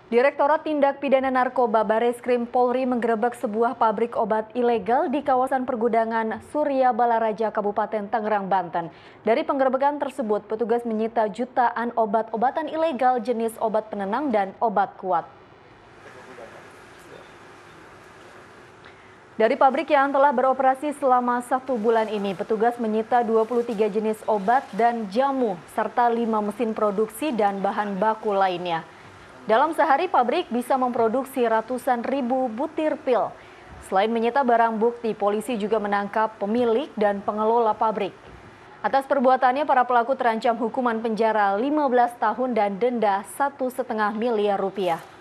Direktorat Tindak Pidana Narkoba Bareskrim Polri menggerebek sebuah pabrik obat ilegal di kawasan pergudangan Surya Balaraja, Kabupaten Tangerang, Banten. Dari penggerebekan tersebut, petugas menyita jutaan obat-obatan ilegal jenis obat penenang dan obat kuat. Dari pabrik yang telah beroperasi selama 1 bulan ini, petugas menyita 23 jenis obat dan jamu, serta 5 mesin produksi dan bahan baku lainnya. Dalam sehari, pabrik bisa memproduksi ratusan ribu butir pil. Selain menyita barang bukti, polisi juga menangkap pemilik dan pengelola pabrik. Atas perbuatannya, para pelaku terancam hukuman penjara 15 tahun dan denda 1,5 miliar rupiah.